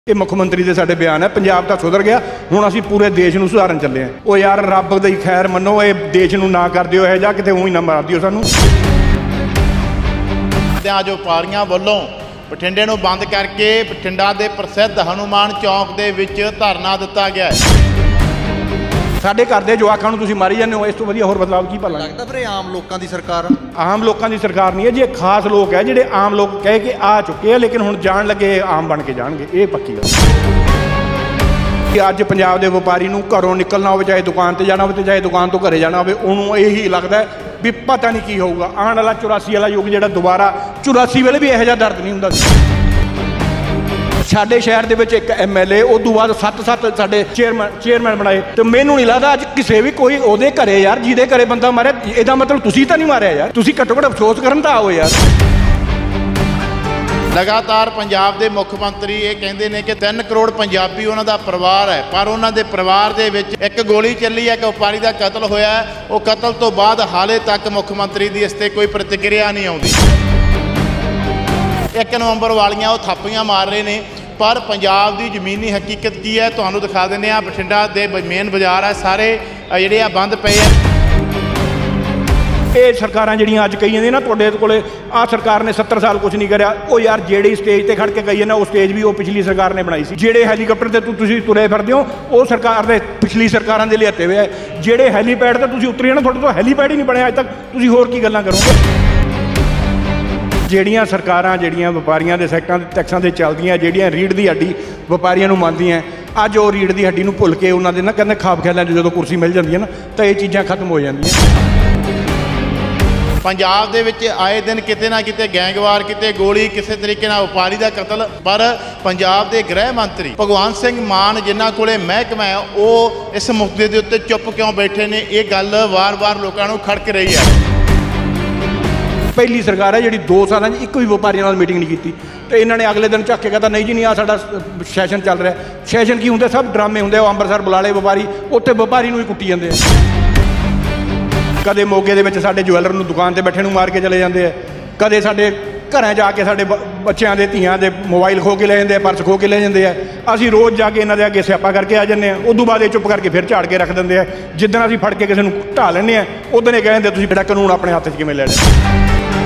ये मुख मंत्री के साडे बयान है। पंजाब तो सुधर गया, हुण असीं पूरे देश नूं सुधारन चले हैं। वो यार रब दी खैर मनो, ये देश नूं ना कर दिओ जा किते ऊँ ही ना मार दिओ सानूं। जो व्यापारियों वालों बठिंडे नूं बंद करके बठिंडा के प्रसिद्ध हनुमान चौक के विच धरना दिता गया है। साडे घर दे जवाकां नूं तुसीं मारी जांदे हो, इस तों वधिया होर बदलाव की भला लगदा? फिर आम लोगों की सरकार, आम लोगों की सरकार नहीं है जी, खास लोग है जिहड़े आम लोग कह के आ चुके हैं, लेकिन हुण जाण लगे आम बन के जाणगे। ये पक्की गल कि अज पंजाब के व्यापारी नूं घरों निकलना हो, चाहे दुकान पर जाना हो, चाहे दुकान तो घरे जाना हो, उन्होंने यही लगता है भी पता नहीं की होगा। आने वाला 84 वाला युग जो दोबारा 84 वेले भी यह जिहा दर्द नहीं होंदा। साडे शहर दे विच एक MLA उदों बाद 7 साडे चेयरमैन बनाए, तो मैनूं नहीं लगता अज किसी भी कोई उहदे घरे यार जिहदे घरे बंदा मारे, इहदा मतलब तुसीं तां नहीं मारिया यार, तुसीं घट्टो घट्ट अफसोस करन तां आओ यार। लगातार पंजाब के मुख मंत्री ये कहते हैं कि 3 करोड़ पंजाबी उन्हों का परिवार है, पर उन्होंने परिवार के विच एक गोली चली है, एक व्यापारी का कतल होया है। वो कतल तो बाद हाले तक मुख मंत्री की इस पर कोई प्रतिक्रिया नहीं आती। 1 नवंबर वालियां वो थापियां मार रहे हैं, पर पंजाब की जमीनी हकीकत की है तुहानूं दिखा देने। बठिंडा के मेन बाजार है, सारे जिहड़े बंद पे है। ये सरकारां जिहड़ियां अज कही जांदियां ना तुहाडे कोले आ सरकार ने 70 साल कुछ नहीं करिया, वो यार जिहड़ी स्टेज ते खड़ के कही ना, वो स्टेज भी वो पिछली सरकार ने बनाई सी। जिहड़े हैलीकॉप्टर ते तुसीं तुरे फिरदे हो, वो सरकार दे पिछली सरकारां दे लिआते हुए है। जिहड़े हैलीपैड ते तुसीं उतरे ना, तुहाडे तो हैलीपैड ही नहीं बने अज तक, तुसीं होर की गल्लां करोगे। जिहड़ियां सरकारां जिहड़ियां व्यापारियों के सैक्टां टैक्सां ते चलदियां, जिहड़ियां रीढ़ की हड्डी व्यापारियों नूं मंनदियां, अज वो रीढ़ की हड्डी नूं भुल के उन्हां दे ना कहंदे खाब ख्यालां जो कुर्सी मिल जांदी है ना, तो ये चीज़ां खत्म हो जांदियां। पंजाब दे विच आए दिन किते ना किते गैंगवार, किते गोली, किसी तरीके नाल व्यापारी का कतल। पर पंजाब के गृह मंत्री भगवंत सिंह मान जिन्हां कोले महकमा है, वो इस मुद्दे के उत्ते चुप क्यों बैठे ने? ये गल वार वार लोगों को खड़क रही है। पहली सरकार है जी 2 साल एक भी व्यापारियों नाल मीटिंग नहीं की, तो इन्होंने अगले दिन झक के कहता नहीं जी नहीं, आ साडा सैशन चल रहा है। सैशन की होंगे? सब ड्रामे होंगे। अंमृतसर बुला ले व्यापारी, उत्थे व्यापारी नूं ही कुट्टी जांदे आ। कदे मोगे दे विच साडे ज्वैलर नूं दुकान ते बैठे नूं मार के चले जाते हैं, कदे साडे घरें जाके साडे बच्चों के धियां दे मोबाइल खो के ले जाते हैं, पर्स खो के ले जाते हैं। असीं रोज़ जाके इन्हां दे अगे स्यापा करके आ जाते हैं, उदों बाद चुप करके फिर झाड़ के रख देंगे हैं। जिद्दण असीं फड़ के किसी नूं ढा लैंदे हैं, उदण ये कहते तुसीं बेटा कानून अपने हत्थ 'च किवें ले लिया।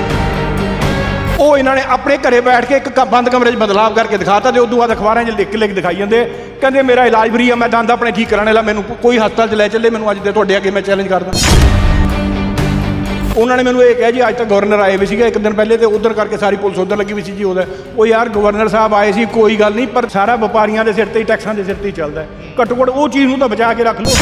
वो इन्होंने अपने घरे बैठ के एक बंद कमरे बदलाव करके दिखाता, तो उदों बाद अखबारों लिख के दिखाई जाते, कहते मेरा इलाज फ्री है, मैं दंद अपने ठीक कराने वाला, मैनूं कोई हस्पताल च लै चले, मैनूं अज तुहाडे अगे मैं चैलेंज करदा। उन्होंने मैंने ये कहा जी अज तक गवर्नर आए भी एक दिन पहले, तो उधर करके सारी पुलिस उधर लगी हुई सी जी। वो यार गवर्नर साहब आए सी, कोई गल नहीं, पर सारा व्यापारियों के सिर ते टैक्सां के सिर ते ही चलता है। घट्टो घट्ट वो चीज़ तो बचा के रख लो।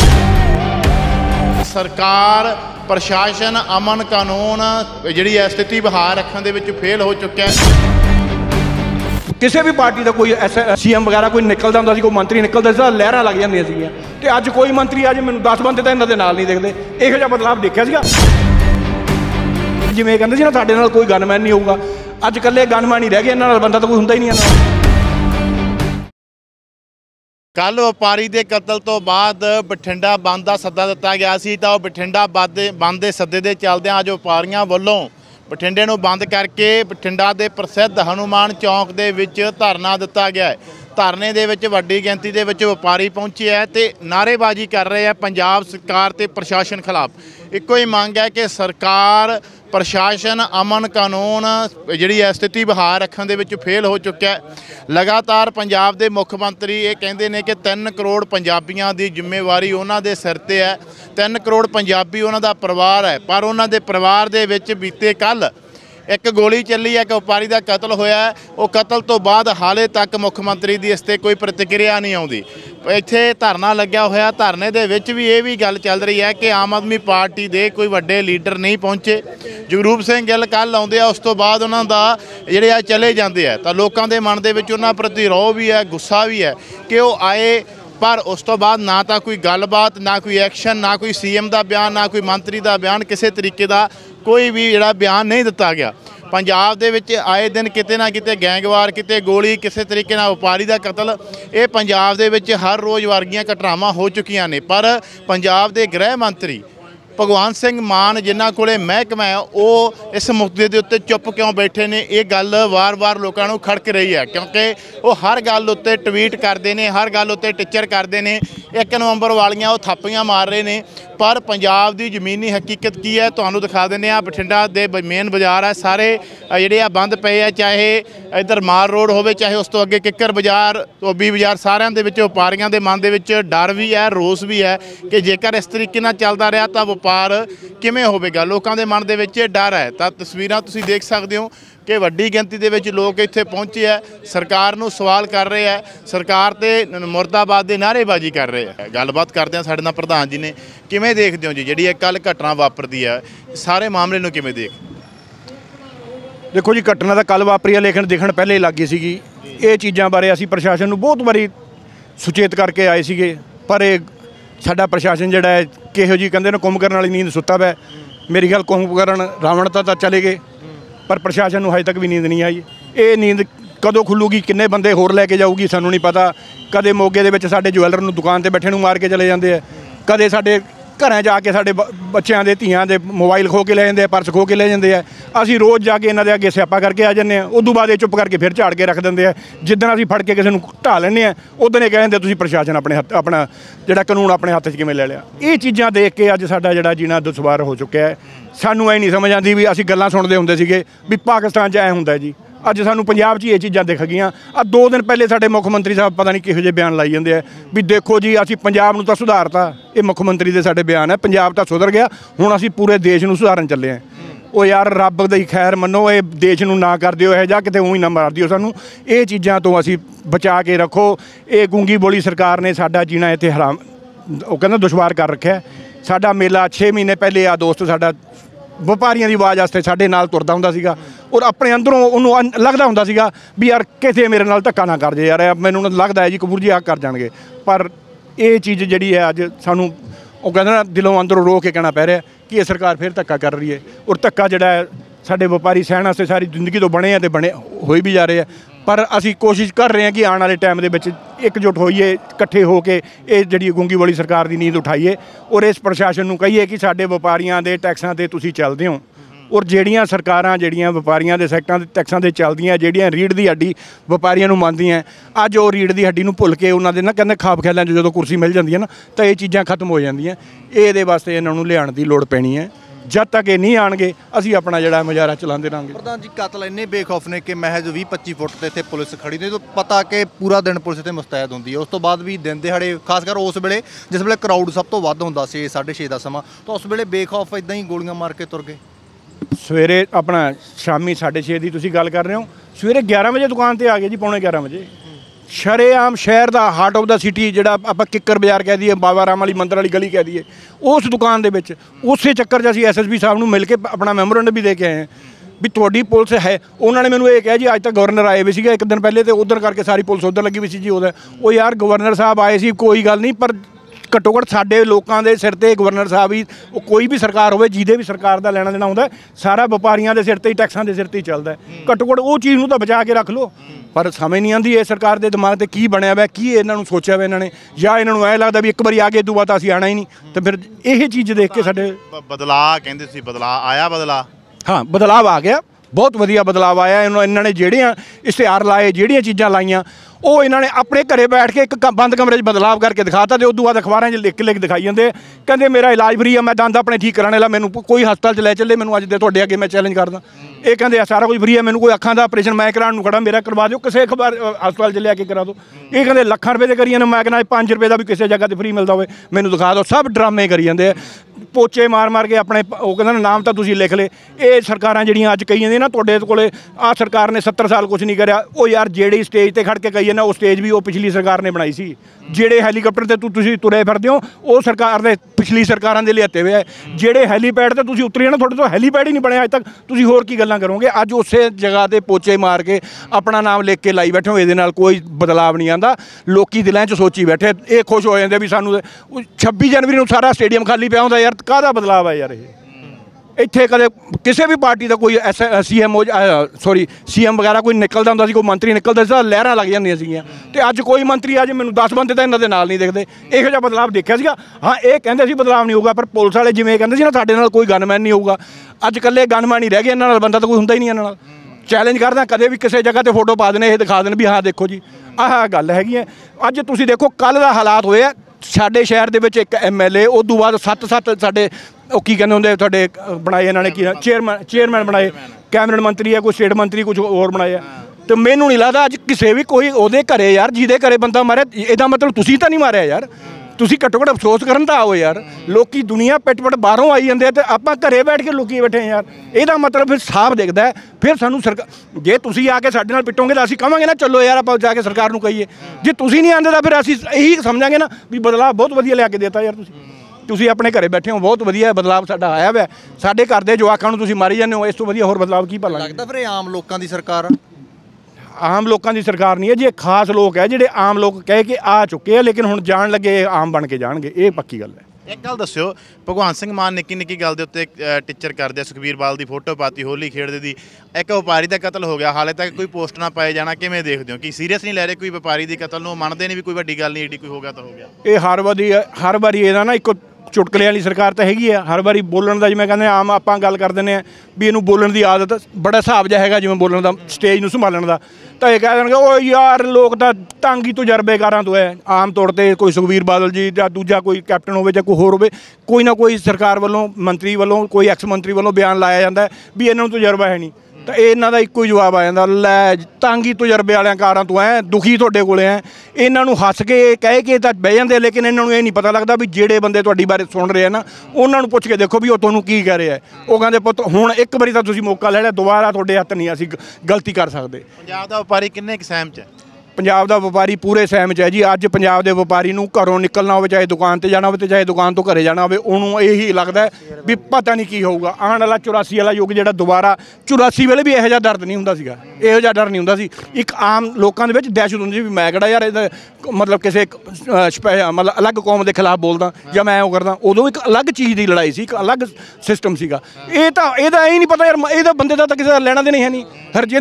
सरकार प्रशासन अमन कानून जिहड़ी स्थिति बहाल रखने दे फेल हो चुका है। किसी भी पार्टी का कोई CM वगैरह कोई निकलता होंदा सी, कोई मंत्री निकलता सी, लहरां लग जांदियां सीगियां, ते अज कोई मंत्री अज मैनूं 10 बंदे तो इन्हां दे नाल नहीं दिखदे। इहो जिहा बदलाव देखिआ सीगा। जिवें कहंदे सी ना साडे नाल कोई गनमैन नहीं होऊगा, अज कल्ले गनमैन ही रह गए, इन्हां नाल बंदा तो कोई हुंदा ही नहीं। कल व्यापारी के कतल तो बाद बठिंडा बंद का सद्दा दिता गया सी, तो बठिंडा बंद के सद्दे के चलदिआं अज व्यापारियों वालों बठिंडे नूं बंद करके बठिंडा के प्रसिद्ध हनुमान चौक के विच धरना दिता गया है। धरने दे विच वड्डी गिनती दे विच व्यापारी पहुंचे है, तो नारेबाजी कर रहे हैं पंजाब सरकार ते प्रशासन खिलाफ। इक्को ही मंग है कि सरकार प्रशासन अमन कानून जिहड़ी स्थिति बहाल रखने दे विच फेल हो चुका है। लगातार पंजाब के मुख मंत्री ये कहते हैं कि 3 करोड़ पंजाबियों की जिम्मेवारी उन्हां दे सिर ते है। 3 करोड़ पंजाबी उन्हां दा परिवार है, पर उन्हां दे परिवार दे विच बीते कल एक गोली चली है, एक व्यापारी का कतल होया है। वो कतल तो बाद हाले तक मुख मंत्री की इस पर कोई प्रतिक्रिया नहीं आती। इत्थे धरना लग्या होया, धरने दे विच भी ये भी गल चल रही है कि आम आदमी पार्टी के कोई वड्डे लीडर नहीं पहुँचे। जगरूप सिंह गिल कल आउंदे आ, उस तो बाद उन्हां दा जिहड़े आ चले जाते हैं, तो लोगों के मन दे विच उन्हां प्रति रोह भी है, गुस्सा भी है कि वो आए, पर उस तो बाद ना तो कोई गलबात, ना कोई एक्शन, ना कोई CM का बयान, ना कोई मंत्री का बयान, किसी तरीके का कोई भी जिहड़ा बयान नहीं दिता गया। पंजाब दे विच आए दिन किते ना किते गैंगवार, किते गोली, किसी तरीके नाल व्यापारी का कतल, ये पंजाब दे विच हर रोज़ वर्गियां घटनावां हो चुकियां ने। पर पंजाब के गृह मंत्री ਭਗਵੰਤ ਸਿੰਘ ਮਾਨ ਜਿਨ੍ਹਾਂ ਕੋਲੇ ਮਹਿਕਮਾ ਹੈ ਉਹ ਇਸ ਮੁੱਦੇ ਦੇ ਉੱਤੇ ਚੁੱਪ ਕਿਉਂ ਬੈਠੇ ਨੇ, ਇਹ ਗੱਲ ਵਾਰ-ਵਾਰ ਲੋਕਾਂ ਨੂੰ ਖੜਕ ਰਹੀ ਹੈ ਕਿਉਂਕਿ ਉਹ ਹਰ ਗੱਲ ਉੱਤੇ ਟਵੀਟ ਕਰਦੇ ਨੇ, ਹਰ ਗੱਲ ਉੱਤੇ ਟਿੱਚਰ ਕਰਦੇ ਨੇ। 1 ਨਵੰਬਰ ਵਾਲੀਆਂ ਉਹ ਥਾਪੀਆਂ ਮਾਰ ਰਹੇ ਨੇ, ਪਰ ਪੰਜਾਬ ਦੀ ਜ਼ਮੀਨੀ ਹਕੀਕਤ ਕੀ ਹੈ ਤੁਹਾਨੂੰ ਦਿਖਾ ਦਿੰਦੇ ਆ। ਬਠਿੰਡਾ ਦੇ ਮੇਨ ਬਾਜ਼ਾਰ ਹੈ, ਸਾਰੇ ਜਿਹੜੇ ਆ ਬੰਦ ਪਏ ਆ, ਚਾਹੇ ਇੱਧਰ ਮਾਰ ਰੋਡ ਹੋਵੇ, ਚਾਹੇ ਉਸ ਤੋਂ ਅੱਗੇ ਕਿੱਕਰ ਬਾਜ਼ਾਰ, ਧੋਬੀ ਬਾਜ਼ਾਰ, ਸਾਰਿਆਂ ਦੇ ਵਿੱਚ ਵਪਾਰੀਆਂ ਦੇ ਮਨ ਦੇ ਵਿੱਚ ਡਰ ਵੀ ਹੈ, ਰੋਸ ਵੀ ਹੈ ਕਿ ਜੇਕਰ ਇਸ ਤਰੀਕੇ ਨਾਲ ਚੱਲਦਾ ਰਿਹਾ ਤਾਂ ਵਪਾਰ ਕਿਵੇਂ ਹੋਵੇਗਾ। ਲੋਕਾਂ ਦੇ ਮਨ ਦੇ ਵਿੱਚ ਡਰ ਹੈ। ਤਾਂ ਤਸਵੀਰਾਂ ਤੁਸੀਂ ਦੇਖ ਸਕਦੇ ਹੋ ਕਿ ਵੱਡੀ ਗਿਣਤੀ ਦੇ ਵਿੱਚ ਲੋਕ ਇੱਥੇ ਪਹੁੰਚੇ ਆ, ਸਰਕਾਰ ਨੂੰ ਸਵਾਲ ਕਰ ਰਹੇ ਆ, ਸਰਕਾਰ ਤੇ ਮੁਰਦਾਬਾਦ ਦੇ ਨਾਅਰੇਬਾਜ਼ੀ ਕਰ ਰਹੇ ਆ। ਗੱਲਬਾਤ ਕਰਦੇ ਆ ਸਾਡੇ ਨਾਲ ਪ੍ਰਧਾਨ ਜੀ ਨੇ। ਕਿਵੇਂ ਦੇਖਦੇ ਹੋ ਜੀ ਜਿਹੜੀ ਇਹ ਕੱਲ੍ਹ ਘਟਨਾ ਵਾਪਰਦੀ ਹੈ, ਸਾਰੇ ਮਾਮਲੇ ਨੂੰ ਕਿਵੇਂ ਦੇਖੋ ਜੀ, ਘਟਨਾ ਤਾਂ ਕੱਲ੍ਹ ਵਾਪਰੀ ਆ, ਲੇਕਿਨ ਦੇਖਣ ਪਹਿਲੇ ਹੀ ਲੱਗ ਗਈ ਸੀਗੀ। ਇਹ ਚੀਜ਼ਾਂ ਬਾਰੇ ਅਸੀਂ ਪ੍ਰਸ਼ਾਸਨ ਨੂੰ ਬਹੁਤ ਵਾਰੀ ਸੁਚੇਤ ਕਰਕੇ ਆਏ ਸੀਗੇ, ਪਰ ਇਹ ਸਾਡਾ ਪ੍ਰਸ਼ਾਸਨ ਜਿਹੜਾ ਹੈ ਕਿਹੋ ਜੀ ਕਹਿੰਦੇ ਨੇ ਕੁੰਭਕਰਨ ਵਾਲੀ ਨੀਂਦ ਸੁੱਤਾ ਪਿਆ। ਮੇਰੀ ਗੱਲ ਕੁੰਭਕਰਨ ਰਾਵਣ ਤਾਂ ਚਲੇ ਗਏ, ਪਰ ਪ੍ਰਸ਼ਾਸਨ ਨੂੰ ਹਜੇ ਤੱਕ ਵੀ ਨੀਂਦ ਨਹੀਂ ਆਈ। ਇਹ ਨੀਂਦ ਕਦੋਂ ਖੁੱਲੂਗੀ, ਕਿੰਨੇ ਬੰਦੇ ਹੋਰ ਲੈ ਕੇ ਜਾਊਗੀ ਸਾਨੂੰ ਨਹੀਂ ਪਤਾ। ਕਦੇ ਮੋਗੇ ਦੇ ਵਿੱਚ ਸਾਡੇ ਜਵੈਲਰ ਨੂੰ ਦੁਕਾਨ ਤੇ ਬੈਠੇ ਨੂੰ ਮਾਰ ਕੇ ਚਲੇ ਜਾਂਦੇ ਆ, ਕਦੇ ਸਾਡੇ ਘਰਾਂ ਜਾ ਕੇ ਸਾਡੇ ਬੱਚਿਆਂ ਦੇ ਧੀਆਂ ਦੇ ਮੋਬਾਈਲ ਖੋ ਕੇ ਲੈ ਜਾਂਦੇ ਆ, ਪਰਸ ਖੋ ਕੇ ਲੈ ਜਾਂਦੇ ਆ। ਅਸੀਂ ਰੋਜ਼ ਜਾ ਕੇ ਇਹਨਾਂ ਦੇ ਅੱਗੇ ਸਿਆਪਾ ਕਰਕੇ ਆ ਜਾਂਦੇ ਆ, ਉਦੋਂ ਬਾਅਦ ਇਹ ਚੁੱਪ ਕਰਕੇ ਫਿਰ ਝਾੜ ਕੇ ਰੱਖ ਦਿੰਦੇ ਆ। ਜਿੱਦਣ ਅਸੀਂ ਫੜ ਕੇ ਕਿਸੇ ਨੂੰ ਢਾਹ ਲੈਂਦੇ ਆ, ਉਦੋਂ ਇਹ ਕਹਿੰਦੇ ਤੁਸੀਂ ਪ੍ਰਸ਼ਾਸਨ ਆਪਣਾ ਜਿਹੜਾ ਕਾਨੂੰਨ ਆਪਣੇ ਹੱਥ 'ਚ ਕਿਵੇਂ ਲੈ ਲਿਆ। ਇਹ ਚੀਜ਼ਾਂ ਦੇਖ ਕੇ ਅੱਜ ਸਾਡਾ ਜਿਹੜਾ ਜੀਣਾ ਦੁਸ਼ਵਾਰ ਹੋ ਚੁੱਕਿਆ ਹੈ। ਸਾਨੂੰ ਇਹ ਨਹੀਂ ਸਮਝ ਆਉਂਦੀ ਵੀ ਅਸੀਂ ਗੱਲਾਂ ਸੁਣਦੇ ਹੁੰਦੇ ਸੀਗੇ ਵੀ ਪਾਕਿਸਤਾਨ 'ਚ ਐ ਹੁੰਦਾ ਜੀ, ਅੱਜ ਸਾਨੂੰ ਪੰਜਾਬ 'ਚ ਹੀ ਇਹ ਚੀਜ਼ਾਂ ਦਿਖ ਗਈਆਂ। 2 ਦਿਨ ਪਹਿਲੇ ਸਾਡੇ ਮੁੱਖ ਮੰਤਰੀ ਸਾਹਿਬ ਪਤਾ ਨਹੀਂ ਕਿਹੋ ਜਿਹੇ ਬਿਆਨ ਲਾਈ ਜਾਂਦੇ ਆ ਵੀ ਦੇਖੋ ਜੀ ਅਸੀਂ ਪੰਜਾਬ ਨੂੰ ਤਾਂ ਸੁਧਾਰਤਾ। ਇਹ ਮੁੱਖ ਮੰਤਰੀ ਦੇ ਸਾਡੇ ਬਿਆਨ ਹੈ, ਪੰਜਾਬ ਤਾਂ ਸੁਧਰ ਗਿਆ, ਹੁਣ ਅਸੀਂ ਪੂਰੇ ਦੇਸ਼ ਨੂੰ ਸੁਧਾਰਨ ਚੱਲੇ ਆ। ਉਹ ਯਾਰ ਰੱਬ ਦੀ ਖੈਰ ਮੰਨੋ, ਇਹ ਦੇਸ਼ ਨੂੰ ਨਾ ਕਰ ਦਿਓ ਇਹ ਜਾਂ ਕਿਤੇ ਊਂ ਹੀ ਨਾ ਮਾਰ ਦਿਓ ਸਾਨੂੰ। ਇਹ ਚੀਜ਼ਾਂ ਤੋਂ ਅਸੀਂ ਬਚਾ ਕੇ ਰੱਖੋ। ਇਹ ਗੂੰਗੀ ਬੋਲੀ ਸਰਕਾਰ ਨੇ ਸਾਡਾ ਜੀਣਾ ਇੱਥੇ ਹਰਾਮ, ਉਹ ਕਹਿੰਦਾ ਦੁਸ਼ਵਾਰ ਕਰ ਰੱਖਿਆ। ਸਾਡਾ ਮੇਲਾ 6 ਮਹੀਨੇ ਪਹਿਲੇ ਆ ਦੋਸਤ ਸਾਡਾ ਵਪਾਰੀਆਂ ਦੀ ਆਵਾਜ਼ ਵਾਸਤੇ ਸਾਡੇ ਨਾਲ ਤੁਰਦਾ ਹੁੰਦਾ ਸੀਗਾ, ਔਰ ਆਪਣੇ ਅੰਦਰੋਂ ਉਹਨੂੰ ਲੱਗਦਾ ਹੁੰਦਾ ਸੀਗਾ ਵੀ ਯਾਰ ਕਿਸੇ ਮੇਰੇ ਨਾਲ ਧੱਕਾ ਨਾ ਕਰ ਜੇ ਯਾਰ, ਮੈਨੂੰ ਲੱਗਦਾ ਹੈ ਜੀ ਕਪੂਰ ਜੀ ਆ ਕਰ ਜਾਣਗੇ। ਪਰ ਇਹ ਚੀਜ਼ ਜਿਹੜੀ ਹੈ ਅੱਜ ਸਾਨੂੰ ਉਹ ਕਹਿੰਦਾ ਨਾ ਦਿਲੋਂ ਅੰਦਰੋਂ ਰੋ ਕੇ ਕਹਿਣਾ ਪੈ ਰਿਹਾ ਕਿ ਇਹ ਸਰਕਾਰ ਫਿਰ ਧੱਕਾ ਕਰ ਰਹੀ ਹੈ। ਔਰ ਧੱਕਾ ਜਿਹੜਾ ਹੈ ਸਾਡੇ ਵਪਾਰੀ ਸਹਿਣ ਵਾਸਤੇ ਸਾਰੀ ਜ਼ਿੰਦਗੀ ਤੋਂ ਬਣੇ ਆ ਅਤੇ ਬਣੇ ਹੋਈ ਵੀ ਜਾ ਰਹੇ ਆ। ਪਰ ਅਸੀਂ ਕੋਸ਼ਿਸ਼ ਕਰ ਰਹੇ ਹਾਂ ਕਿ ਆਉਣ ਵਾਲੇ ਟਾਈਮ ਦੇ ਵਿੱਚ ਇਕਜੁੱਟ ਹੋਈਏ, ਇਕੱਠੇ ਹੋ ਕੇ ਇਹ ਜਿਹੜੀ ਗੂੰਗੀ ਬੋਲੀ ਸਰਕਾਰ ਦੀ ਨੀਂਦ ਉਠਾਈਏ ਔਰ ਇਸ ਪ੍ਰਸ਼ਾਸਨ ਨੂੰ ਕਹੀਏ ਕਿ ਸਾਡੇ ਵਪਾਰੀਆਂ ਦੇ ਟੈਕਸਾਂ 'ਤੇ ਤੁਸੀਂ ਚੱਲਦੇ ਹੋ। ਔਰ ਜਿਹੜੀਆਂ ਸਰਕਾਰਾਂ ਜਿਹੜੀਆਂ ਵਪਾਰੀਆਂ ਦੇ ਸੈਕਟਰਾਂ ਦੇ ਟੈਕਸਾਂ 'ਤੇ ਚੱਲਦੀਆਂ, ਜਿਹੜੀਆਂ ਰੀੜ੍ਹ ਦੀ ਹੱਡੀ ਵਪਾਰੀਆਂ ਨੂੰ ਮੰਨਦੀਆਂ, ਅੱਜ ਉਹ ਰੀੜ੍ਹ ਦੀ ਹੱਡੀ ਨੂੰ ਭੁੱਲ ਕੇ ਉਹਨਾਂ ਦੇ ਨਾ ਕਹਿੰਦੇ ਖਾਬ ਖਿਆਲਾਂ 'ਚ ਜਦੋਂ ਕੁਰਸੀ ਮਿਲ ਜਾਂਦੀ ਹੈ ਨਾ ਤਾਂ ਇਹ ਚੀਜ਼ਾਂ ਖਤਮ ਹੋ ਜਾਂਦੀਆਂ। ਇਹਦੇ ਵਾਸਤੇ ਇਹਨਾਂ ਨੂੰ ਲਿਆਉਣ ਦੀ ਲੋੜ ਪੈਣੀ ਹੈ। ਜਦ ਤੱਕ ਇਹ ਨਹੀਂ ਆਣਗੇ ਅਸੀਂ ਆਪਣਾ ਜਿਹੜਾ ਮੁਜ਼ਾਹਰਾ ਚਲਾਉਂਦੇ ਰਹਾਂਗੇ। ਪ੍ਰਧਾਨ ਜੀ, ਕਤਲ ਇੰਨੇ ਬੇਖੌਫ ਨੇ ਕਿ ਮਹਿਜ਼ 20-25 ਫੁੱਟ ਤੇ ਇੱਥੇ ਪੁਲਿਸ ਖੜੀ ਨੇ, ਤਾਂ ਪਤਾ ਕਿ ਪੂਰਾ ਦਿਨ ਪੁਲਿਸ ਇੱਥੇ ਮੁਸਤੈਦ ਹੁੰਦੀ ਹੈ। ਉਸ ਤੋਂ ਬਾਅਦ ਵੀ ਦਿਨ ਦਿਹਾੜੇ, ਖਾਸ ਕਰ ਉਸ ਵੇਲੇ ਜਿਸ ਵੇਲੇ ਕਰਾਊਡ ਸਭ ਤੋਂ ਵੱਧ ਹੁੰਦਾ ਸੀ 6:30 ਦਾ ਸਮਾਂ, ਤਾਂ ਉਸ ਵੇਲੇ ਬੇਖੌਫ ਇਦਾਂ ਹੀ ਗੋਲੀਆਂ ਮਾਰ ਕੇ ਤੁਰ ਗਏ। ਸਵੇਰੇ ਆਪਣਾ ਸ਼ਾਮੀ 6:30 ਦੀ ਤੁਸੀਂ ਗੱਲ ਕਰ ਰਹੇ ਹੋ, ਸਵੇਰੇ 11 ਵਜੇ ਦੁਕਾਨ ਤੇ ਆ ਗਏ ਜੀ, ਪੌਣੇ 11 ਵਜੇ। ਸ਼ਰੇਆਮ ਸ਼ਹਿਰ ਦਾ ਹਾਰਟ ਆਫ ਦਾ ਸਿਟੀ ਜਿਹੜਾ ਆਪਾਂ ਕਿੱਕਰ ਬਾਜ਼ਾਰ ਕਹਿ ਦਈਏ, ਬਾਬਾ ਰਾਮ ਵਾਲੀ ਮੰਦਰ ਵਾਲੀ ਗਲੀ ਕਹਿ ਦਈਏ, ਉਸ ਦੁਕਾਨ ਦੇ ਵਿੱਚ ਉਸੇ ਚੱਕਰ 'ਚ ਅਸੀਂ SSP ਸਾਹਿਬ ਨੂੰ ਮਿਲ ਕੇ ਆਪਣਾ ਮੈਮੋਰੈਂਡਮ ਵੀ ਦੇ ਕੇ ਆਏ ਹਾਂ ਵੀ ਤੁਹਾਡੀ ਪੁਲਿਸ ਹੈ। ਉਹਨਾਂ ਨੇ ਮੈਨੂੰ ਇਹ ਕਿਹਾ ਜੀ ਅੱਜ ਤੱਕ ਗਵਰਨਰ ਆਏ ਵੀ ਸੀਗਾ 1 ਦਿਨ ਪਹਿਲੇ, ਤੇ ਉਧਰ ਕਰਕੇ ਸਾਰੀ ਪੁਲਿਸ ਉਧਰ ਲੱਗੀ ਵੀ ਸੀ ਜੀ। ਉਹ ਯਾਰ ਗਵਰਨਰ ਸਾਹਿਬ ਆਏ ਸੀ, ਕੋਈ ਗੱਲ ਨਹੀਂ, ਪਰ ਘੱਟੋ ਘੱਟ ਸਾਡੇ ਲੋਕਾਂ ਦੇ ਸਿਰ ਤੇ ਗਵਰਨਰ ਸਾਹਿਬ ਹੀ, ਉਹ ਕੋਈ ਵੀ ਸਰਕਾਰ ਹੋਵੇ ਜਿਹਦੇ ਵੀ ਸਰਕਾਰ ਦਾ ਲੈਣਾ ਦੇਣਾ ਹੁੰਦਾ ਸਾਰਾ ਵਪਾਰੀਆਂ ਦੇ ਸਿਰ ਤੇ ਹੀ, ਟੈਕਸਾਂ ਦੇ ਸਿਰ ਤੇ ਹੀ ਚੱਲਦਾ। ਘੱਟੋ ਘੱਟ ਉਹ ਚੀਜ਼ ਨੂੰ ਤਾਂ ਬਚਾ ਕੇ ਰੱਖ ਲਓ। ਪਰ ਸਮਝ ਨਹੀਂ ਆਉਂਦੀ ਇਹ ਸਰਕਾਰ ਦੇ ਦਿਮਾਗ ਤੇ ਕੀ ਬਣਿਆ ਹੋਇਆ, ਕੀ ਇਹਨਾਂ ਨੂੰ ਸੋਚਿਆ ਹੋਇਆ ਇਹਨਾਂ ਨੇ, ਜਾਂ ਇਹਨਾਂ ਨੂੰ ਐਂ ਲੱਗਦਾ ਵੀ ਇੱਕ ਵਾਰੀ ਆ ਗਏ ਦੁਬਾਰਾ ਤਾਂ ਅਸੀਂ ਆਉਣਾ ਹੀ ਨਹੀਂ। ਤੇ ਫਿਰ ਇਹ ਚੀਜ਼ ਦੇਖ ਕੇ ਸਾਡੇ ਬਦਲਾਅ ਕਹਿੰਦੇ ਸੀ, ਬਦਲਾਅ ਆਇਆ, ਹਾਂ ਬਦਲਾਅ ਆ ਗਿਆ, ਬਹੁਤ ਵਧੀਆ ਬਦਲਾਅ ਆਇਆ। ਇਹਨਾਂ ਨੇ ਜਿਹੜੀਆਂ ਇਸ਼ਤਿਹਾਰ ਲਾਏ, ਜਿਹੜੀਆਂ ਚੀਜ਼ਾਂ ਲਾਈਆਂ, ਉਹ ਇਹਨਾਂ ਨੇ ਆਪਣੇ ਘਰੇ ਬੈਠ ਕੇ ਇੱਕ ਬੰਦ ਕਮਰੇ 'ਚ ਬਦਲਾਅ ਕਰਕੇ ਦਿਖਾਤਾ, ਤੇ ਉਦੋਂ ਬਾਅਦ ਅਖਬਾਰਾਂ 'ਚ ਲਿਖ ਦਿਖਾਈ ਜਾਂਦੇ, ਕਹਿੰਦੇ ਮੇਰਾ ਇਲਾਜ ਫਰੀ ਆ, ਮੈਂ ਦੰਦ ਆਪਣੇ ਠੀਕ ਕਰਾਣੇ ਵਾਲਾ, ਮੈਨੂੰ ਕੋਈ ਹਸਪਤਾਲ 'ਚ ਲੈ ਚੱਲੇ, ਮੈਨੂੰ ਅੱਜ ਦੇ ਤੁਹਾਡੇ ਅੱਗੇ ਮੈਂ ਚੈਲੰਜ ਕਰਦਾ। ਇਹ ਕਹਿੰਦੇ ਆ ਸਾਰਾ ਕੁਝ ਫਰੀ ਆ, ਮੈਨੂੰ ਕੋਈ ਅੱਖਾਂ ਦਾ ਆਪਰੇਸ਼ਨ ਮੈਂ ਕਰਾਉਣ ਨੂੰ ਖੜਾ, ਮੇਰਾ ਕਰਵਾ ਦਿਓ, ਕਿਸੇ ਹਸਪਤਾਲ 'ਚ ਲਿਆ ਕੇ ਕਰਾ ਦਿਓ। ਇਹ ਕਹਿੰਦੇ ਲੱਖਾਂ ਰੁਪਏ ਦੇ ਕਰੀ ਜਾਂਦੇ, ਮੈਂ ਕਹਿੰਦਾ 5 ਰੁਪਏ ਦਾ ਵੀ ਕਿਸੇ ਜਗ੍ਹਾ 'ਤੇ ਫਰੀ ਮਿਲਦਾ ਹੋਵੇ ਮੈਨੂੰ ਦਿਖਾ ਦਿਓ। ਸਭ ਡਰਾਮੇ ਕਰੀ ਜਾਂਦੇ ਆ, ਪੋਚੇ ਮਾਰ ਕੇ ਆਪਣੇ, ਉਹ ਕਹਿੰਦਾ ਨਾਮ ਤਾਂ ਤੁਸੀਂ ਲਿਖ ਲਏ। ਇਹ ਸਰਕਾਰਾਂ ਜਿਹੜੀਆਂ ਅੱਜ ਕਹੀ ਜਾਂਦੀਆਂ ਨਾ ਤੁਹਾਡੇ ਕੋਲੇ ਆਹ ਸਰਕਾਰ ਨੇ 70 ਸਾਲ ਕੁਝ ਨਹੀਂ ਕਰਿਆ, ਉਹ ਯਾਰ ਜਿਹੜੀ ਸਟੇਜ ਤੇ ਖੜ ਕੇ ਕਹੀ ਜਾਂਦੇ ਉਹ ਸਟੇਜ ਵੀ ਉਹ ਪਿਛਲੀ ਸਰਕਾਰ ਨੇ ਬਣਾਈ ਸੀ। ਜਿਹੜੇ ਹੈਲੀਕਾਪਟਰ ਤੇ ਤੁਸੀਂ ਤੁਰੇ ਫਿਰਦੇ ਹੋ ਉਹ ਸਰਕਾਰ ਦੇ ਪਿਛਲੀ ਸਰਕਾਰਾਂ ਦੇ ਲਿਆਤੇ ਹੋਏ ਆ। ਜਿਹੜੇ ਹੈਲੀਪੈਡ ਤੇ ਤੁਸੀਂ ਉਤਰੇ ਨਾ, ਤੁਹਾਡੇ ਤੋਂ ਹੈਲੀਪੈਡ ਹੀ ਨਹੀਂ ਬਣਿਆ ਅੱਜ ਤੱਕ, ਤੁਸੀਂ ਹੋਰ ਕੀ ਗੱਲਾਂ ਕਰੋਗੇ। ਅੱਜ ਉਸੇ ਜਗ੍ਹਾ ਤੇ ਪੋਚੇ ਮਾਰ ਕੇ ਆਪਣਾ ਨਾਮ ਲਿਖ ਕੇ ਲਾਈ ਬੈਠੇ ਹੋ, ਇਹਦੇ ਨਾਲ ਕੋਈ ਬਦਲਾਵ ਨਹੀਂ ਆਉਂਦਾ। ਲੋਕੀ ਦਿਲਾਂ 'ਚ ਸੋਚੀ ਬੈਠੇ, ਇਹ ਖੁਸ਼ ਹੋ ਜਾਂਦੇ ਵੀ ਸਾਨੂੰ 26 ਜਨਵਰੀ ਨੂੰ ਸਾਰਾ ਸਟੇਡੀਅਮ ਖਾਲੀ ਪਿਆ ਹੁੰਦਾ, ਯਾਰ ਕਾਹਦਾ ਬਦਲਾਵ ਹੈ ਯਾਰ ਇਹ। ਇੱਥੇ ਕਦੇ ਕਿਸੇ ਵੀ ਪਾਰਟੀ ਦਾ ਕੋਈ ਸੀਐਮ ਵਗੈਰਾ ਕੋਈ ਨਿਕਲਦਾ ਹੁੰਦਾ ਸੀ, ਕੋਈ ਮੰਤਰੀ ਨਿਕਲਦਾ ਸੀ ਤਾਂ ਲਹਿਰਾਂ ਲੱਗ ਜਾਂਦੀਆਂ ਸੀਗੀਆਂ। ਤੇ ਅੱਜ ਕੋਈ ਮੰਤਰੀ ਅੱਜ ਮੈਨੂੰ 10 ਬੰਦੇ ਤਾਂ ਇਹਨਾਂ ਦੇ ਨਾਲ ਨਹੀਂ ਦਿਖਦੇ। ਇਹੋ ਜਿਹਾ ਬਦਲਾਅ ਦੇਖਿਆ ਸੀਗਾ। ਹਾਂ, ਇਹ ਕਹਿੰਦੇ ਸੀ ਬਦਲਾਅ ਨਹੀਂ ਹੋਊਗਾ, ਪਰ ਪੁਲਿਸ ਵਾਲੇ ਜਿਵੇਂ ਕਹਿੰਦੇ ਸੀ ਨਾ ਸਾਡੇ ਨਾਲ ਕੋਈ ਗਨਮੈਨ ਨਹੀਂ ਹੋਊਗਾ, ਅੱਜ ਇਕੱਲੇ ਗਨਮੈਨ ਹੀ ਰਹਿ ਗਏ, ਇਹਨਾਂ ਨਾਲ ਬੰਦਾ ਤਾਂ ਕੋਈ ਹੁੰਦਾ ਹੀ ਨਹੀਂ ਇਹਨਾਂ ਨਾਲ। ਚੈਲੰਜ ਕਰਦਾ ਕਦੇ ਵੀ ਕਿਸੇ ਜਗ੍ਹਾ 'ਤੇ ਫੋਟੋ ਪਾ ਦੇਣੇ, ਇਹ ਦਿਖਾ ਦੇਣ ਵੀ ਹਾਂ ਦੇਖੋ ਜੀ ਆਹ ਗੱਲ ਹੈਗੀ ਹੈ। ਅੱਜ ਤੁਸੀਂ ਦੇਖੋ ਕੱਲ੍ਹ ਦਾ ਹਾਲਾਤ ਹੋਏ ਆ ਸਾਡੇ ਸ਼ਹਿਰ ਦੇ ਵਿੱਚ ਇੱਕ MLA, ਉਸ ਤੋਂ ਬਾਅਦ 7 ਸਾਡੇ ਉਹ ਕੀ ਕਹਿੰਦੇ ਹੁੰਦੇ ਤੁਹਾਡੇ ਬਣਾਏ ਇਹਨਾਂ ਨੇ ਕੀ ਚੇਅਰਮੈਨ ਬਣਾਏ, ਕੈਬਨਿਟ ਮੰਤਰੀ ਹੈ, ਕੋਈ ਸਟੇਟ ਮੰਤਰੀ ਕੁਝ ਹੋਰ ਬਣਾਏ ਆ। ਤੇ ਮੈਨੂੰ ਨਹੀਂ ਲੱਗਦਾ ਅੱਜ ਕਿਸੇ ਵੀ ਕੋਈ ਉਹਦੇ ਘਰੇ ਯਾਰ ਜਿਹਦੇ ਘਰੇ ਬੰਦਾ ਮਾਰਿਆ ਇਹਦਾ ਮਤਲਬ ਤੁਸੀਂ ਤਾਂ ਨਹੀਂ ਮਾਰਿਆ ਯਾਰ, ਤੁਸੀਂ ਘੱਟੋ ਘੱਟ ਅਫਸੋਸ ਕਰਨ ਤਾਂ ਆਓ ਯਾਰ। ਲੋਕੀ ਦੁਨੀਆ ਪਿੱਟ ਬਾਹਰੋਂ ਆਈ ਜਾਂਦੇ ਆ ਤੇ ਆਪਾਂ ਘਰੇ ਬੈਠ ਕੇ ਲੁਕੀ ਬੈਠੇ ਆ ਯਾਰ। ਇਹਦਾ ਮਤਲਬ ਫਿਰ ਸਾਫ਼ ਦਿਖਦਾ ਹੈ। ਫਿਰ ਸਾਨੂੰ ਜੇ ਤੁਸੀਂ ਆ ਕੇ ਸਾਡੇ ਨਾਲ ਪਿੱਟੋਗੇ ਤਾਂ ਅਸੀਂ ਕਹਾਂਗੇ ਨਾ ਚਲੋ ਯਾਰ ਆਪਾਂ ਜਾ ਕੇ ਸਰਕਾਰ ਨੂੰ ਕਹੀਏ। ਜੇ ਤੁਸੀਂ ਨਹੀਂ ਆਉਂਦੇ ਤਾਂ ਫਿਰ ਅਸੀਂ ਇਹੀ ਸਮਝਾਂਗੇ ਨਾ ਵੀ ਬਦਲਾਅ ਬਹੁਤ ਵਧੀਆ ਲਿਆ ਕੇ ਦਿੱਤਾ ਯਾਰ ਤੁਸੀਂ ਆਪਣੇ ਘਰੇ ਬੈਠੇ ਹੋ, ਬਹੁਤ ਵਧੀਆ ਬਦਲਾਅ ਸਾਡਾ ਆਇਆ ਹੋਇਆ। ਸਾਡੇ ਘਰ ਦੇ ਜਵਾਕਾਂ ਨੂੰ ਤੁਸੀਂ ਮਾਰੀ ਜਾਂਦੇ ਹੋ, ਇਸ ਤੋਂ ਵਧੀਆ ਹੋਰ ਬਦਲਾਅ ਕੀ ਭਲਾ ਲੱਗਦਾ ਫਿਰ ਇਹ ਆਮ ਲੋਕਾਂ ਦੀ ਸਰਕਾਰ ਆ? ਆਮ ਲੋਕਾਂ ਦੀ ਸਰਕਾਰ ਨਹੀਂ ਹੈ ਜੀ, ਇਹ ਖਾਸ ਲੋਕ ਹੈ ਜਿਹੜੇ ਆਮ ਲੋਕ ਕਹਿ ਕੇ ਆ ਚੁੱਕੇ ਆ, ਲੇਕਿਨ ਹੁਣ ਜਾਣ ਲੱਗੇ ਇਹ ਆਮ ਬਣ ਕੇ ਜਾਣਗੇ, ਇਹ ਪੱਕੀ ਗੱਲ ਹੈ। ਇੱਕ ਗੱਲ ਦੱਸਿਓ, ਭਗਵੰਤ ਸਿੰਘ ਮਾਨ ਨਿੱਕੀ ਗੱਲ ਦੇ ਉੱਤੇ ਟੀਚਰ ਕਰਦੇ ਆ, ਸੁਖਬੀਰ ਬਾਦਲ ਦੀ ਫੋਟੋ ਪਾਤੀ ਹੋਲੀ ਖੇਡਦੇ ਦੀ, ਇੱਕ ਵਪਾਰੀ ਦਾ ਕਤਲ ਹੋ ਗਿਆ, ਹਾਲੇ ਤੱਕ ਕੋਈ ਪੋਸਟ ਨਾ ਪਾਏ ਜਾਣਾ, ਕਿਵੇਂ ਦੇਖਦੇ ਹੋ? ਕਿ ਸੀਰੀਅਸ ਨਹੀਂ ਲੈ ਰਹੇ ਕੋਈ ਵਪਾਰੀ ਦੀ ਕਤਲ ਨੂੰ? ਮੰਨਦੇ ਨਹੀਂ ਵੀ ਕੋਈ ਵੱਡੀ ਗੱਲ ਨਹੀਂ, ਏਡੀ ਕੋਈ ਹੋ ਗਿਆ ਤਾਂ ਹੋ ਗਿਆ? ਇਹ ਹਰ ਵਾਰੀ ਇਹਦਾ ਨਾ ਇੱਕ ਚੁਟਕਲੇ ਵਾਲੀ ਸਰਕਾਰ ਤਾਂ ਹੈਗੀ ਆ। ਹਰ ਵਾਰੀ ਬੋਲਣ ਦਾ ਜਿਵੇਂ ਕਹਿੰਦੇ ਆਮ ਆਪਾਂ ਗੱਲ ਕਰ ਦਿੰਦੇ ਆ ਵੀ ਇਹਨੂੰ ਬੋਲਣ ਦੀ ਆਦਤ ਬੜਾ ਹਿਸਾਬ ਜਿਹਾ ਹੈਗਾ, ਜਿਵੇਂ ਬੋਲਣ ਦਾ ਸਟੇਜ ਨੂੰ ਸੰਭਾਲਣ ਦਾ, ਤਾਂ ਇਹ ਕਹਿ ਦੇਣਗੇ ਉਹ ਯਾਰ ਲੋਕ ਤਾਂ ਤੰਗ ਹੀ ਤਜਰਬੇਕਾਰਾਂ ਤੋਂ ਹੈ। ਆਮ ਤੌਰ 'ਤੇ ਕੋਈ ਸੁਖਬੀਰ ਬਾਦਲ ਜੀ ਜਾਂ ਦੂਜਾ ਕੋਈ ਕੈਪਟਨ ਹੋਵੇ ਜਾਂ ਕੋਈ ਹੋਰ ਹੋਵੇ, ਕੋਈ ਨਾ ਕੋਈ ਸਰਕਾਰ ਵੱਲੋਂ ਮੰਤਰੀ ਵੱਲੋਂ ਕੋਈ ਐਕਸ ਮੰਤਰੀ ਵੱਲੋਂ ਬਿਆਨ ਲਾਇਆ ਜਾਂਦਾ ਵੀ ਇਹਨਾਂ ਨੂੰ ਤਜਰਬਾ ਹੈ ਨਹੀਂ, ਤਾਂ ਇਹਨਾਂ ਦਾ ਇੱਕੋ ਹੀ ਜਵਾਬ ਆ ਜਾਂਦਾ ਲੈ ਤੰਗ ਹੀ ਤਜਰਬੇ ਵਾਲਿਆਂ ਕਾਰਾਂ ਤੋਂ ਐ ਦੁਖੀ ਤੁਹਾਡੇ ਕੋਲੇ ਐ। ਇਹਨਾਂ ਨੂੰ ਹੱਸ ਕੇ ਕਹਿ ਕੇ ਤਾਂ ਬਹਿ ਜਾਂਦੇ, ਲੇਕਿਨ ਇਹਨਾਂ ਨੂੰ ਇਹ ਨਹੀਂ ਪਤਾ ਲੱਗਦਾ ਵੀ ਜਿਹੜੇ ਬੰਦੇ ਤੁਹਾਡੀ ਬਾਰੇ ਸੁਣ ਰਹੇ ਆ ਨਾ ਉਹਨਾਂ ਨੂੰ ਪੁੱਛ ਕੇ ਦੇਖੋ ਵੀ ਉਹ ਤੁਹਾਨੂੰ ਕੀ ਕਹਿ ਰਿਹਾ। ਉਹ ਕਹਿੰਦੇ ਪੁੱਤ ਹੁਣ ਇੱਕ ਵਾਰੀ ਤਾਂ ਤੁਸੀਂ ਮੌਕਾ ਲੈ ਲਿਆ, ਦੁਬਾਰਾ ਤੁਹਾਡੇ ਹੱਥ ਨਹੀਂ ਅਸੀਂ ਗਲਤੀ ਕਰ ਸਕਦੇ। ਪੰਜਾਬ ਦਾ ਵਪਾਰੀ ਕਿੰਨੇ ਕੁ ਸਹਿਮ 'ਚ ਹੈ? ਪੰਜਾਬ ਦਾ ਵਪਾਰੀ ਪੂਰੇ ਸਹਿਮ 'ਚ ਹੈ ਜੀ। ਅੱਜ ਪੰਜਾਬ ਦੇ ਵਪਾਰੀ ਨੂੰ ਘਰੋਂ ਨਿਕਲਣਾ ਹੋਵੇ, ਚਾਹੇ ਦੁਕਾਨ ਤੇ ਜਾਣਾ ਹੋਵੇ ਤੇ ਚਾਹੇ ਦੁਕਾਨ ਤੋਂ ਘਰੇ ਜਾਣਾ ਹੋਵੇ, ਉਹਨੂੰ ਇਹੀ ਲੱਗਦਾ ਵੀ ਪਤਾ ਨਹੀਂ ਕੀ ਹੋਊਗਾ। ਆਉਣ ਵਾਲਾ 84 ਵਾਲਾ ਯੁੱਗ ਜਿਹੜਾ ਦੁਬਾਰਾ 84 ਵੇਲੇ ਵੀ ਇਹੋ ਜਿਹਾ ਦਰਦ ਨਹੀਂ ਹੁੰਦਾ ਸੀਗਾ, ਇਹੋ ਜਿਹਾ ਡਰ ਨਹੀਂ ਹੁੰਦਾ ਸੀ। ਇੱਕ ਆਮ ਲੋਕਾਂ ਦੇ ਵਿੱਚ ਦਹਿਸ਼ਤ ਹੁੰਦੀ ਸੀ ਵੀ ਮੈਂ ਕਿਹੜਾ ਯਾਰ ਇਹਦਾ ਮਤਲਬ ਕਿਸੇ ਮਤਲਬ ਅਲੱਗ ਕੌਮ ਦੇ ਖਿਲਾਫ ਬੋਲਦਾ ਜਾਂ ਮੈਂ ਉਹ ਕਰਦਾ। ਉਦੋਂ ਇੱਕ ਅਲੱਗ ਚੀਜ਼ ਦੀ ਲੜਾਈ ਸੀ, ਇੱਕ ਅਲੱਗ ਸਿਸਟਮ ਸੀਗਾ। ਇਹਦਾ ਇਹ ਨਹੀਂ ਪਤਾ ਯਾਰ, ਇਹਦਾ ਬੰਦੇ ਦਾ ਤਾਂ ਕਿਸੇ ਦਾ ਲੈਣਾ ਦੇ ਨਹੀਂ ਹੈ ਨਹੀਂ।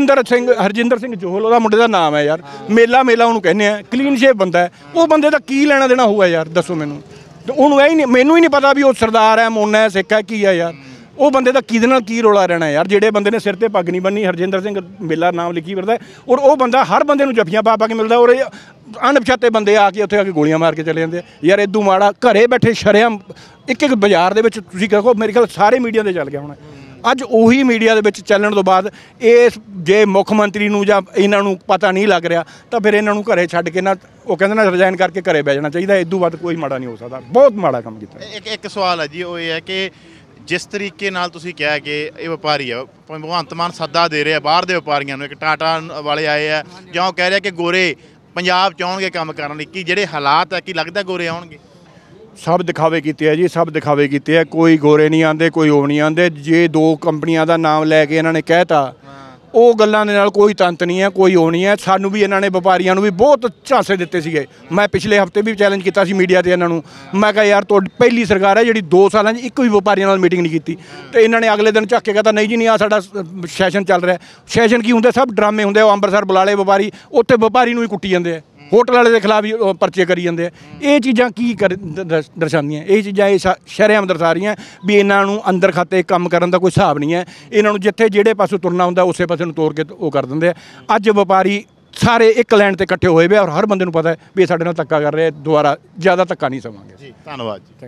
ਹਰਜਿੰਦਰ ਸਿੰਘ ਜੋਹਲ ਉਹਦਾ ਮੁੰਡੇ ਦਾ ਨਾਮ ਹੈ ਯਾਰ, ਮੇਲਾ ਉਹਨੂੰ ਕਹਿੰਦੇ ਆ, ਕਲੀਨ ਸ਼ੇਪ ਬੰਦਾ ਹੈ। ਉਹ ਬੰਦੇ ਦਾ ਕੀ ਲੈਣਾ ਦੇਣਾ ਹੋਊਗਾ ਯਾਰ ਦੱਸੋ ਮੈਨੂੰ? ਉਹਨੂੰ ਇਹ ਹੀ ਨਹੀਂ, ਮੈਨੂੰ ਹੀ ਨਹੀਂ ਪਤਾ ਵੀ ਉਹ ਸਰਦਾਰ ਹੈ, ਮੋਨਾ ਹੈ, ਸਿੱਖ ਹੈ, ਕੀ ਹੈ ਯਾਰ। ਉਹ ਬੰਦੇ ਦਾ ਕਿਹਦੇ ਨਾਲ ਕੀ ਰੌਲਾ ਰਹਿਣਾ ਯਾਰ? ਜਿਹੜੇ ਬੰਦੇ ਨੇ ਸਿਰ ਤੇ ਪੱਗ ਨਹੀਂ ਬੰਨੀ, ਹਰਜਿੰਦਰ ਸਿੰਘ ਮੇਲਾ ਨਾਮ ਲਿਖੀ ਫਿਰਦਾ, ਔਰ ਉਹ ਬੰਦਾ ਹਰ ਬੰਦੇ ਨੂੰ ਜੱਫੀਆਂ ਪਾ ਕੇ ਮਿਲਦਾ, ਔਰ ਅਣਪਛਾਤੇ ਬੰਦੇ ਆ ਕੇ ਉੱਥੇ ਆ ਕੇ ਗੋਲੀਆਂ ਮਾਰ ਕੇ ਚਲੇ ਜਾਂਦੇ ਆ ਯਾਰ। ਇਦੋਂ ਮਾੜਾ ਘਰੇ ਬੈਠੇ ਸ਼ਰੇਆਮ ਇੱਕ ਬਾਜ਼ਾਰ ਦੇ ਵਿੱਚ ਤੁਸੀਂ ਕਹੋ, ਮੇਰੇ ਖਿਆਲ ਸਾਰੇ ਮੀਡੀਆ 'ਤੇ ਚੱਲ ਗਿਆ ਹੋਣਾ। ਅੱਜ ਉਹੀ ਮੀਡੀਆ ਦੇ ਵਿੱਚ ਚੱਲਣ ਤੋਂ ਬਾਅਦ ਇਸ ਜੇ ਮੁੱਖ ਮੰਤਰੀ ਨੂੰ ਜਾਂ ਇਹਨਾਂ ਨੂੰ ਪਤਾ ਨਹੀਂ ਲੱਗ ਰਿਹਾ ਤਾਂ ਫਿਰ ਇਹਨਾਂ ਨੂੰ ਘਰੇ ਛੱਡ ਕੇ ਨਾ, ਉਹ ਕਹਿੰਦੇ ਨਾ ਰਿਜ਼ਾਈਨ ਕਰਕੇ ਘਰੇ ਬਹਿ ਜਾਣਾ ਚਾਹੀਦਾ। ਇਦੋਂ ਬਾਅਦ ਕੋਈ ਮਾੜਾ ਨਹੀਂ ਹੋ ਸਕਦਾ, ਬਹੁਤ ਮਾੜਾ ਕੰਮ ਕੀਤਾ। ਇੱਕ ਸਵਾਲ ਹੈ ਜੀ, ਉਹ ਇਹ ਹੈ ਕਿ ਜਿਸ ਤਰੀਕੇ ਨਾਲ ਤੁਸੀਂ ਕਿਹਾ ਕਿ ਇਹ ਵਪਾਰੀ ਆ, ਭਗਵੰਤ ਮਾਨ ਸੱਦਾ ਦੇ ਰਿਹਾ ਬਾਹਰ ਦੇ ਵਪਾਰੀਆਂ ਨੂੰ, ਇੱਕ ਟਾਟਾ ਵਾਲੇ ਆਏ ਆ ਜਾਂ ਉਹ ਕਹਿ ਰਿਹਾ ਕਿ ਗੋਰੇ ਪੰਜਾਬ 'ਚ ਆਉਣਗੇ ਕੰਮ ਕਰਨ ਲਈ, ਕੀ ਜਿਹੜੇ ਹਾਲਾਤ ਹੈ ਕੀ ਲੱਗਦਾ ਗੋਰੇ ਆਉਣਗੇ? ਸਭ ਦਿਖਾਵੇ ਕੀਤੇ ਆ ਜੀ, ਸਭ ਦਿਖਾਵੇ ਕੀਤੇ ਆ। ਕੋਈ ਗੋਰੇ ਨਹੀਂ ਆਉਂਦੇ, ਕੋਈ ਉਹ ਨਹੀਂ ਆਉਂਦੇ। ਜੇ 2 ਕੰਪਨੀਆਂ ਦਾ ਨਾਮ ਲੈ ਕੇ ਇਹਨਾਂ ਨੇ ਕਹਿਤਾ, ਉਹ ਗੱਲਾਂ ਦੇ ਨਾਲ ਕੋਈ ਤੰਤ ਨਹੀਂ ਹੈ, ਕੋਈ ਉਹ ਨਹੀਂ ਹੈ। ਸਾਨੂੰ ਵੀ ਇਹਨਾਂ ਨੇ ਵਪਾਰੀਆਂ ਨੂੰ ਵੀ ਬਹੁਤ ਝਾਂਸੇ ਦਿੱਤੇ ਸੀਗੇ। ਮੈਂ ਪਿਛਲੇ ਹਫਤੇ ਵੀ ਚੈਲੰਜ ਕੀਤਾ ਸੀ ਮੀਡੀਆ 'ਤੇ ਇਹਨਾਂ ਨੂੰ, ਮੈਂ ਕਿਹਾ ਯਾਰ ਤੁਹਾਡੀ ਪਹਿਲੀ ਸਰਕਾਰ ਹੈ ਜਿਹੜੀ 2 ਸਾਲਾਂ 'ਚ ਇੱਕ ਵੀ ਵਪਾਰੀਆਂ ਨਾਲ ਮੀਟਿੰਗ ਨਹੀਂ ਕੀਤੀ। ਤੇ ਇਹਨਾਂ ਨੇ ਅਗਲੇ ਦਿਨ ਝੱਕ ਕੇ ਕਹਿੰਦਾ ਨਹੀਂ ਜੀ ਨਹੀਂ, ਆ ਸਾਡਾ ਸੈਸ਼ਨ ਚੱਲ ਰਿਹਾ। ਸੈਸ਼ਨ ਕੀ ਹੁੰਦੇ? ਸਭ ਡਰਾਮੇ ਹੁੰਦੇ। ਉਹ ਅੰਮ੍ਰਿਤਸਰ ਬੁਲਾ ਲਏ ਵਪਾਰੀ, ਉੱਥੇ ਵਪਾਰੀ ਨੂੰ ਹੀ ਕੁੱਟੀ ਜਾਂਦੇ ਆ, ਹੋਟਲ ਵਾਲੇ ਦੇ ਖਿਲਾਫ ਹੀ ਪਰਚੇ ਕਰੀ ਜਾਂਦੇ ਆ। ਇਹ ਚੀਜ਼ਾਂ ਕੀ ਦਰਸਾਉਂਦੀਆਂ? ਇਹ ਚੀਜ਼ਾਂ ਇਹ ਸ਼ਰੇਆਮ ਦਰਸਾ ਰਹੀਆਂ ਵੀ ਇਹਨਾਂ ਨੂੰ ਅੰਦਰ ਖਾਤੇ ਕੰਮ ਕਰਨ ਦਾ ਕੋਈ ਹਿਸਾਬ ਨਹੀਂ ਹੈ। ਇਹਨਾਂ ਨੂੰ ਜਿੱਥੇ ਜਿਹੜੇ ਪਾਸੋਂ ਤੁਰਨਾ ਹੁੰਦਾ ਉਸੇ ਪਾਸੇ ਨੂੰ ਤੋੜ ਕੇ ਉਹ ਕਰ ਦਿੰਦੇ ਆ। ਅੱਜ ਵਪਾਰੀ ਸਾਰੇ ਇੱਕ ਲਾਈਨ ਤੇ ਇਕੱਠੇ ਹੋਏ ਵੇ, ਔਰ ਹਰ ਬੰਦੇ ਨੂੰ ਪਤਾ ਹੈ ਵੀ ਸਾਡੇ ਨਾਲ ਧੱਕਾ ਕਰ ਰਿਹਾ। ਦੁਬਾਰਾ ਜ਼ਿਆਦਾ ਧੱਕਾ ਨਹੀਂ ਸਵਾਂਗੇ। ਜੀ ਧੰਨਵਾਦ ਜੀ।